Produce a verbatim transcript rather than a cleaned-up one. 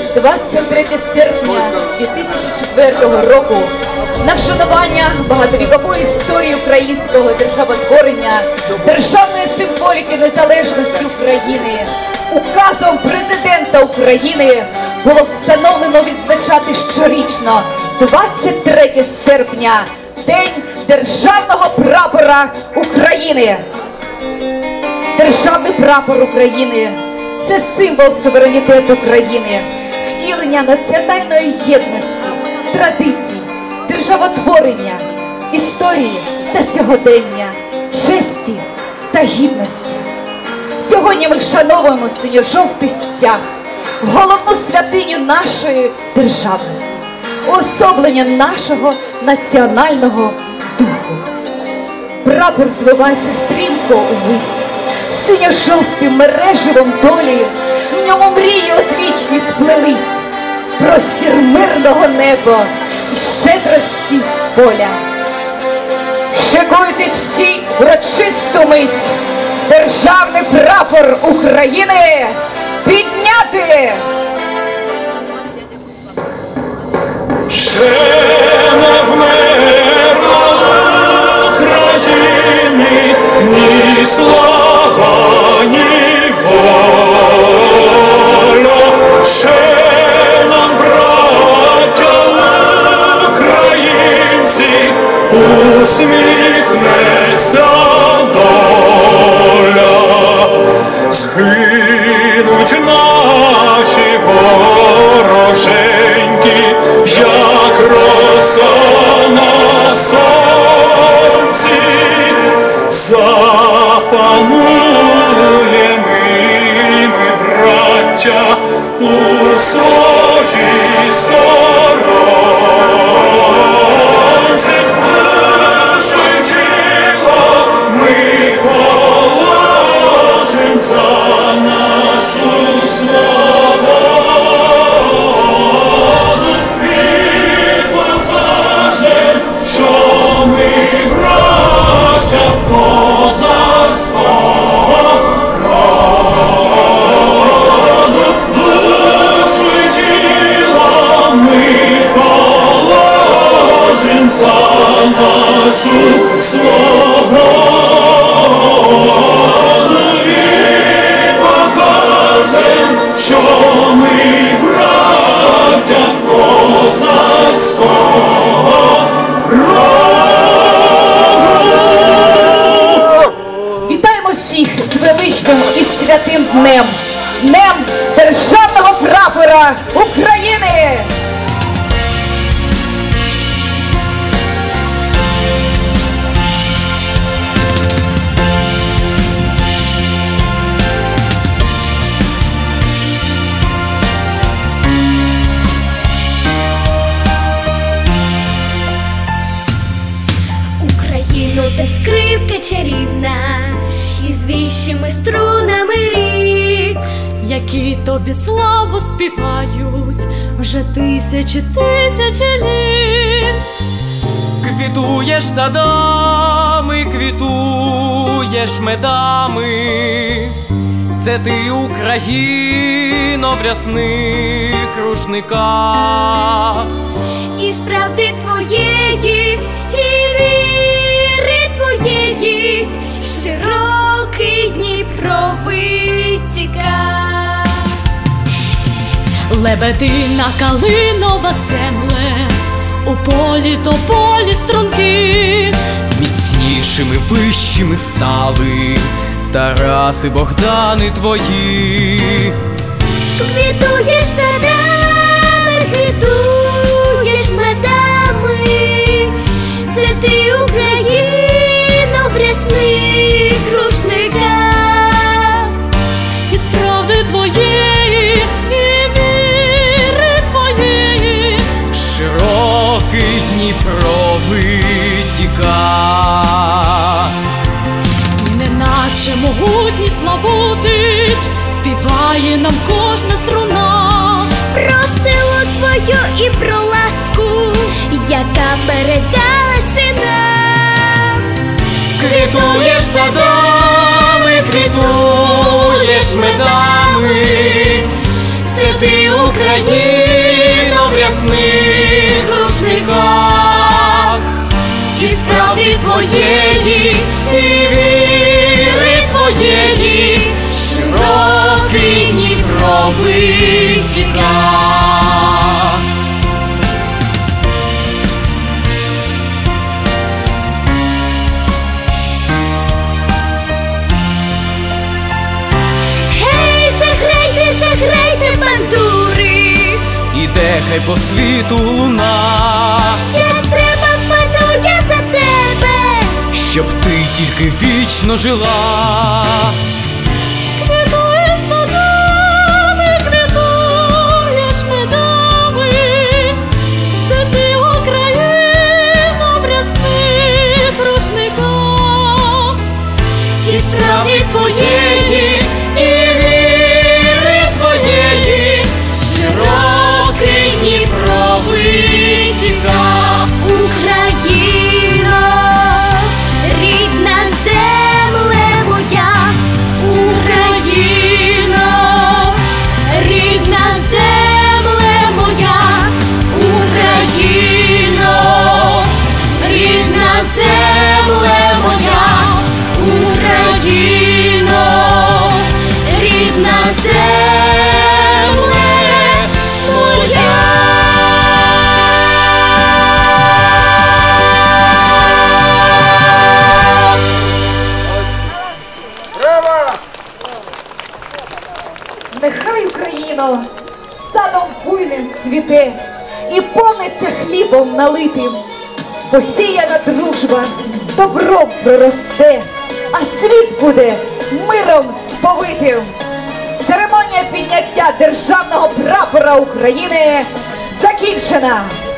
двадцять третє серпня дві тисячі четвертого року на вшанування багатовікової історії українського державотворення, державної символіки незалежності України, указом президента України було встановлено відзначати щорічно двадцять третє серпня День державного прапора України. Державний прапор України – це символ суверенітету країни, втілення національної єдності, традицій, державотворення, історії та сьогодення, честі та гідності. Сьогодні ми вшановуємо синьо-жовтий стяг, головну святиню нашої державності, уособлення нашого національного духу. Прапор звивається стрімко увись, синьо-жовтим мереживом долі, в ньому мрії одвічні сплелись, простір мирного неба і щедрості поля. Шикуйтесь всі в урочисту мить, державний прапор України підняти! Ще не вмерла України ні слава, ні воля. Ще нам, браття українці, усміхнеться доля. Згинуть наші вороженьки, як роса на сонці, запануєм і ми, браття, у своїй сторонці. Душу й тіло ми положим за нашу свободу і покажем, що ми браття козацького роду. Душу й тіло ми положим за нашу свободу і покажем, що ми браття козацького роду. Вітаємо всіх з величним і святим днем! Днем державного прапора України! Україну, де скрипка чарівна, із віщими струнами рік, які тобі славу співають вже тисячі тисячі літ. Квітуєш садами, квітуєш медами, це ти, Україно, в рясних рушниках. і справди твоєї, і віри твоєї, широкий Дніпро витіка. Лебедина, калинова земле, у полі тополі струнки, Міцнішими, вищими стали Тараси, Богдани твої. Квітуєш садами, квітуєш медами, це ти, Україно, в рясних рушниках. і справди твоєї, і віри твоєї, Широкий Дніпро витіка. і неначе могутній Славутич співає нам кожна струна. Про силу твою і про ласку, яка передалася нам. Квітуєш садами, квітуєш медами, Це ти, Україно, в рясних рушниках, і справди твоєї, і віри твоєї, широкий Дніпро витіка. Гей, заграйте, заграйте бандури, Іде хай по світу луна, як треба впаду я за тебе. щоб ти тільки вічно жила. Квітує садами, квітуєш медами, це ти, Україно, в рясних рушниках, і справді твоєї, і віри твоєї, широкий Дніпро витіка. Україно, рідна земле моя, Україно, рідна земле моя, Україно, рідна земле моя, Україно, рідна земле моя. Нехай Україно садом буйним цвіте і повниться хлібом налитим, посіяна дружба добром проросте, а світ буде миром сповитим. Церемонія підняття державного прапора України закінчена.